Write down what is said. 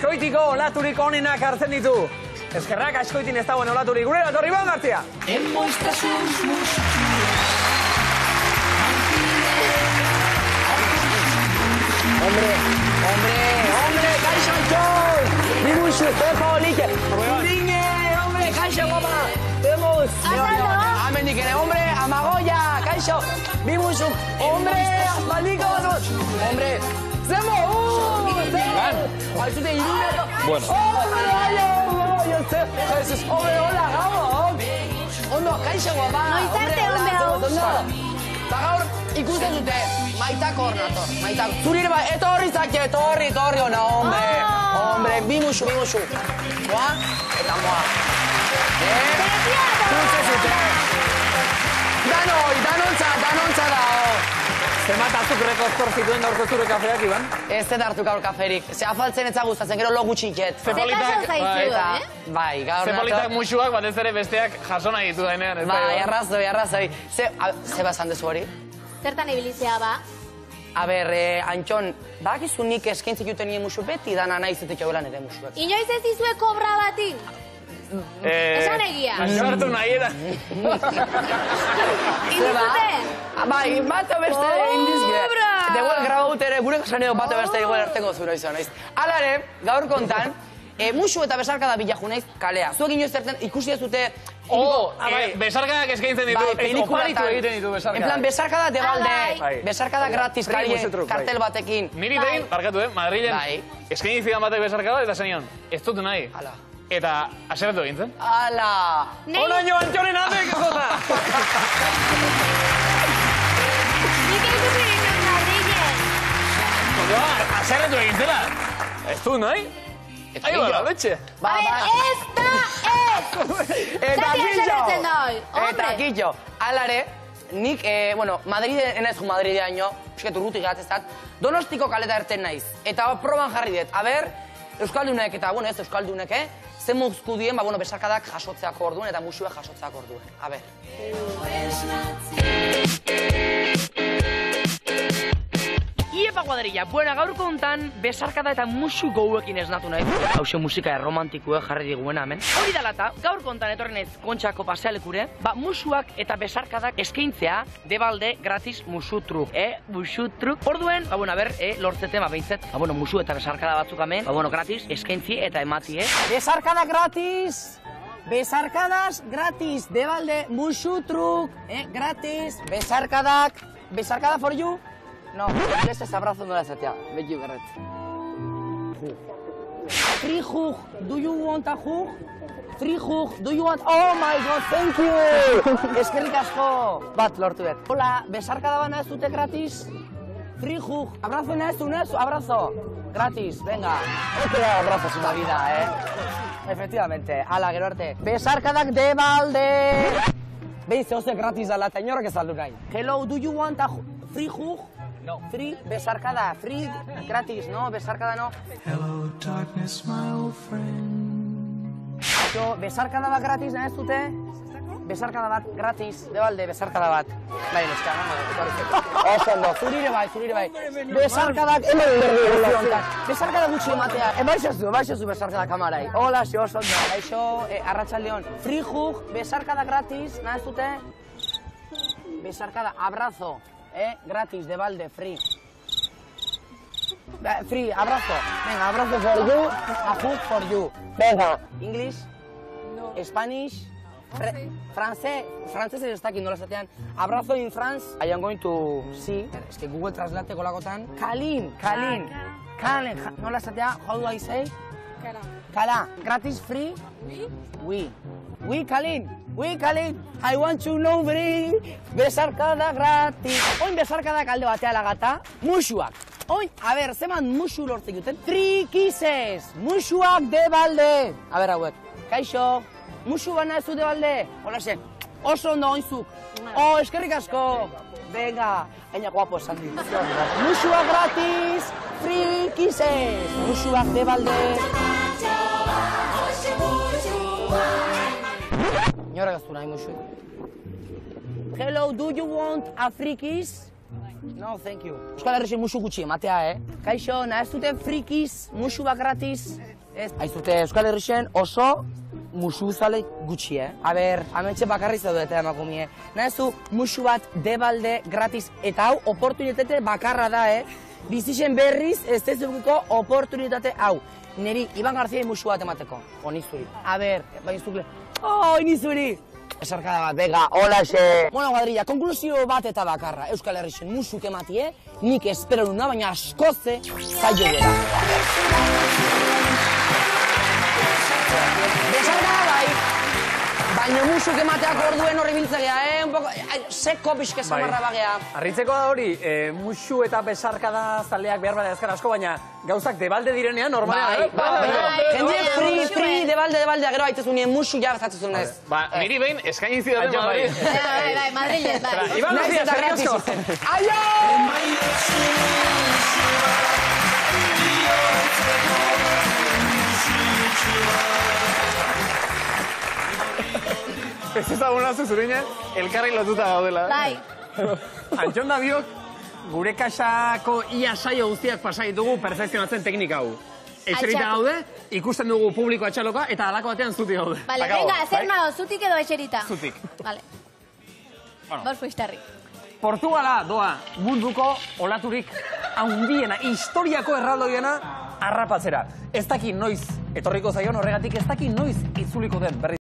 Azkoitiko olaturik onenak hartzen ditu. Eskerrak Azkoitin ez dagoen olaturik. Gure datorri Ibon Gartzia. Hombre, kaixo Antxon! Bimuxu, Pepa Olike! Ringe, hombre, kaixo guapa! Vemos! Amendik ere, hombre, Amagoia, kaixo! Bimuxu, hombre, Aspaldiko batut! Hombre, zemo! Alzute iruneto! Bueno. Hombre, hola, Gabon! Ondo, kaixo guapa! Noizarte onde hau! Eta gaur ikusten dute, Maitak hor nator, Maitak. Zurire bai, etorri zake, etorri ona, hombre. Hombre, bimuxu. Moa, eta moa. Zutze zute. Danontza da, Zenbat hartuk rekostor zituen gaurko zure kafeak, Iban? Ez ez hartu gaur kaferik. Ze afaltzen etza gustatzen, gero lo gutxiket. Zepolitak, bai, gaur nator. Zepolitak musuak batez ere besteak jaso nahi ditu denean. Bai, arrazoi. Ze bazan dezu hori? Zertan ibilizea ba? A ber, Antxon, bakizu nik eskaintzik juten nire musu beti dana nahi zutek jauelan ere musuak. Inoiz ez dizue kobra bati? Esan egia. Antxon hartu nahi era. Indizuten? Bai, bato beste indizke. Deguel grabaut ere, gure kasaneo bato beste deguel arteko zura izan, naiz. Alare, gaur kontan, musu eta besarkada bilaju naiz kalea. Zuek inoiz zertzen ikusi ez dute... Besarkadak eskaintzen ditu, oparitu egiten ditu besarkadak. En plan, besarkada de balde, besarkada gratis, kartel batekin. Niri tein, barkatu, Madrilen, eskaini zidan batek besarkada eta zenion, ez dut nahi. Eta aseratu egin zen. Ala! Onaino Antxonen atek, jota! Nik ikusi ditut Madrilen. Aseratu egin zela. Ez dut nahi? Ahi bala, betxe. A ver, ez da ez! Zati aserretzen doi, hombre! Eta kitxo, alare, nik, Madriden, ez Madrideaino, pisketu urrutik gatzezat, Donostiko kaleta erten naiz. Eta proban jarri dut. A ber, Euskaldunek, eta, ez Euskaldunek, zen muzku dien, besarkadak jasotzeako orduen eta musuak jasotzeako orduen. A ber. Iepa kuadrilla, buena, gaurko hontan besarkada eta musu gouekin esnatu nahi. Hauxe musika erromantikoa jarri diguena hemen. Hori dalata, gaurko hontan etorri naiz Kontxako pasealekure, besarkadak eta besarkadak eskaintzea debalde gratis musu truk. Musu truk. Orduen, lortzete, behintzet, musu eta besarkada batzuk hemen, gratis, eskaintzi eta emati, Besarkada gratis! Besarkadas gratis, debalde musu truk, gratis, besarkada for you. No, ez abrazo nola esatea, beti berret. Free hug, do you want a hug? Free hug, do you want... Oh my god, thank you! Eskerrik asko! Bat, lortu bet. Hola, besarkada bana ez dute gratis? Free hug, abrazo naezu, abrazo. Gratis, venga. Otra abrazo es una vida, Efectivamente, ala, gero arte. Besarkadak de balde! Behin zehose gratis ala, eta inorrak ez aldu nahi. Hello, do you want a free hug? No. Free, besarkada, free, gratis, no, besarkada no. Hello, darkness, my old friend. Jo, besarkada bat gratis, nahez dute? Besarkada bat gratis, debalde, besarkada bat. Bai, neska, oso ondo, zurire bai. Besarkadak, besarkada gutxi ematea. Baixozu besarkada kamarai. Hola, oso ondo, baixo, arratsaldeon. Free hug, besarkada gratis, nahez dute? Besarkada, abrazo. Gratis, de balde, free. Free, abrazo. Venga, abrazo for you, a hug for you. Venga. English? No. Spanish? Francés ez dakit nola esatean. Abrazo in France. I am going to see. Es que Google Translate kolakotan. Kalin. Nola esatea, how do I say? Kala. Gratis, free? Oui. Oui, Kalin, I want to know free, besarkada gratis. Oin besarkadak alde batea lagata, musuak. Oin, a ber, zeman musu lortzen duten? 3 kisses, musuak de balde. A ber, hauek, kaixo, musu bana ez du de balde? Hola zen, oso ondo oinzuk. Oh, eskerrik asko. Venga, aina guapo esan dit. Musuak gratis, 3 kisses, musuak de balde. Nora gaztu nahi musu. Hello, do you want a free kiss? No, thank you. Euskal Herrixen musu gutxi ematea, Kaixo, nahez dute frikiz, musu bat gratis. Aizute, Euskal Herrixen oso musu zale gutxi, A ber, amentxe bakarriz daude eta emakumie. Nahezu musu bat debalde gratis, eta hau oportunitate bakarra da, Bizixen berriz ez dezukiko oportunitate hau. Neri, Iban Garziai musu bat emateko. Onizuri. A ber, bainzukle. Onizuri! Esarkada bat, bega, hola xe! Bueno, guadrilla, konklusio bat eta bakarra. Euskal Herrixen musuk ematie, nik espero duna, baina askoze zailo dela. Besarkada bai, baina musuk emateak orduen horri biltzegea, Un poco, seko pixke samarra bagea. Arritzeko da hori, musu eta besarkada zaleak behar bada azkar asko, baina gauzak debalde direnean, normalean. Jende free, debalde, gero haitezun nien musu jartatzen ez. Ba, niri behin eskaini zidaten Madrid. Bai, Madrilen, bai. Iban García, eskerrik asko. Aio! Ez ezaguna zuzurine, elkarri lotuta gaudela. Bai. Antxon da biok, gure kasako ia saio guztiak pasa ditugu perfekzionatzen teknika hau. Etxerita gaude, ikusten dugu publiko atxaloka, eta alako batean zutik gaude. Vale, venga, zer nago, zutik edo etxerita? Zutik. Vale. Bos fuistarri. Portugala doa munduko olaturik handiena, historiako erraldoiena harrapatzera. Ez daki noiz etorriko zaion horregatik, ez daki noiz itzuliko den berriz.